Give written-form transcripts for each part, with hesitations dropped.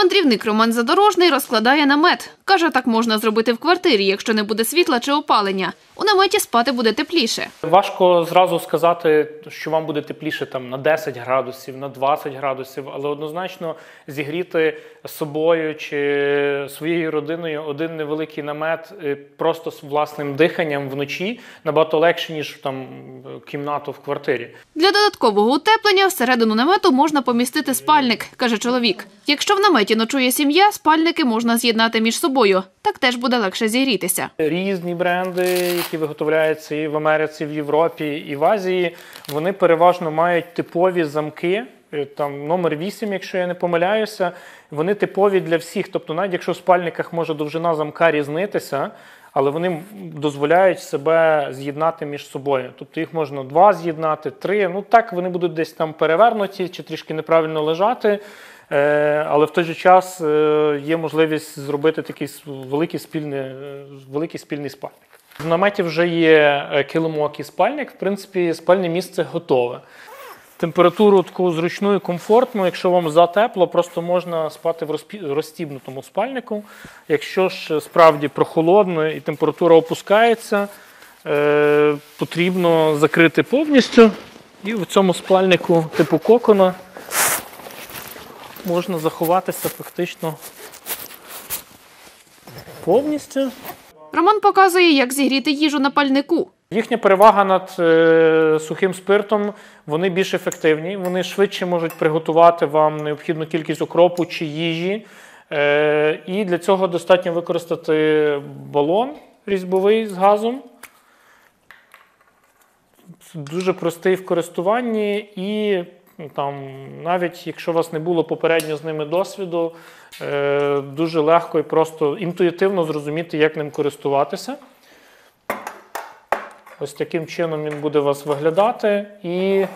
Мандрівник Роман Задорожний розкладає намет. Каже, так можна зробити в квартирі, якщо не буде світла чи опалення. У наметі спати буде тепліше. Важко зразу сказати, що вам буде тепліше там, на 10 градусів, на 20 градусів, але однозначно зігріти собою чи своєю родиною один невеликий намет просто з власним диханням вночі набагато легше, ніж там, кімнату в квартирі. Для додаткового утеплення всередину намету можна помістити спальник, каже чоловік. Якщо в наметі ночує сім'я, спальники можна з'єднати між собою. Так теж буде легше зігрітися. Різні бренди, які виготовляються і в Америці, і в Європі, і в Азії, вони переважно мають типові замки, там номер 8, якщо я не помиляюся, вони типові для всіх. Тобто навіть якщо в спальниках може довжина замка різнитися, але вони дозволяють себе з'єднати між собою. Тобто їх можна 2 з'єднати, 3, ну так вони будуть десь там перевернуті чи трішки неправильно лежати. Але в той же час є можливість зробити такий великий спільний спальник. В наметі вже є килимок і спальник, в принципі, спальне місце готове. Температуру таку зручну і комфортну, якщо вам затепло, просто можна спати в розстібнутому спальнику. Якщо ж справді прохолодно і температура опускається, потрібно закрити повністю. І в цьому спальнику типу кокона можна заховатися фактично повністю. Роман показує, як зігріти їжу на пальнику. Їхня перевага над сухим спиртом, вони більш ефективні, вони швидше можуть приготувати вам необхідну кількість укропу чи їжі. І для цього достатньо використати балон різьбовий з газом. Дуже простий в користуванні і там, навіть якщо у вас не було попередньо з ними досвіду, дуже легко і просто інтуїтивно зрозуміти, як ним користуватися. Ось таким чином він буде у вас виглядати. І,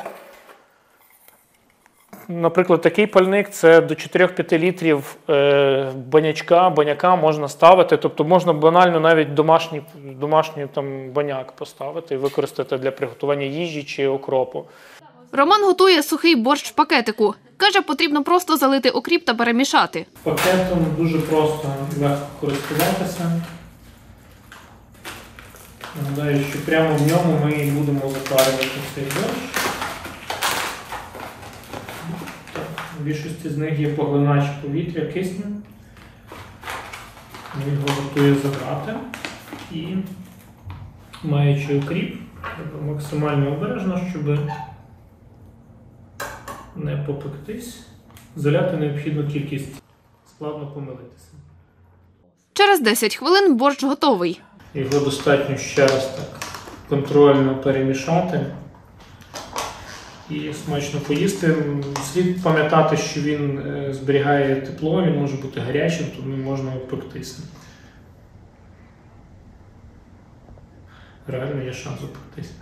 наприклад, такий пальник – це до 4-5 літрів баняка можна ставити. Тобто можна банально навіть домашній там, баняк поставити і використати для приготування їжі чи окропу. Роман готує сухий борщ в пакетику. Каже, потрібно просто залити окріп та перемішати. Пакетом дуже просто легко користуватися. Нагадаю, що прямо в ньому ми і будемо запарювати цей борщ. В більшості з них є поглинач повітря, кисню. Ми його готує заграти. І, маючи окріп, треба максимально обережно, щоб не попектись, заляти необхідну кількість. Складно помилитися. Через 10 хвилин борщ готовий. Його достатньо ще раз так контрольно перемішати і смачно поїсти. Слід пам'ятати, що він зберігає тепло, він може бути гарячим, тому можна обпектися. Реально є шанс обпектися.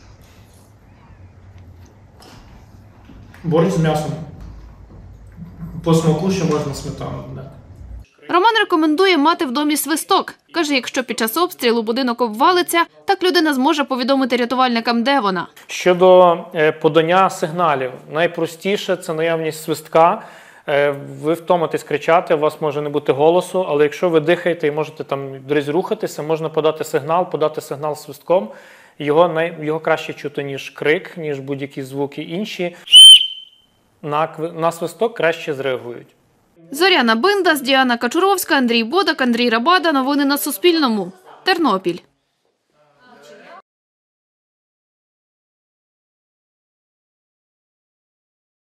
Борщ з м'ясом. По смаку ще можна сметану додати. Роман рекомендує мати в домі свисток. Каже, якщо під час обстрілу будинок обвалиться, так людина зможе повідомити рятувальникам, де вона. Щодо подання сигналів, найпростіше – це наявність свистка. Ви втомитесь кричати, у вас може не бути голосу, але якщо ви дихаєте і можете там десь рухатися, можна подати сигнал свистком. Його краще чути, ніж крик, ніж будь-які звуки інші. На свисток краще зреагують. Зоряна Биндас, Діана Качуровська, Андрій Бодак, Андрій Рабада. Новини на Суспільному. Тернопіль.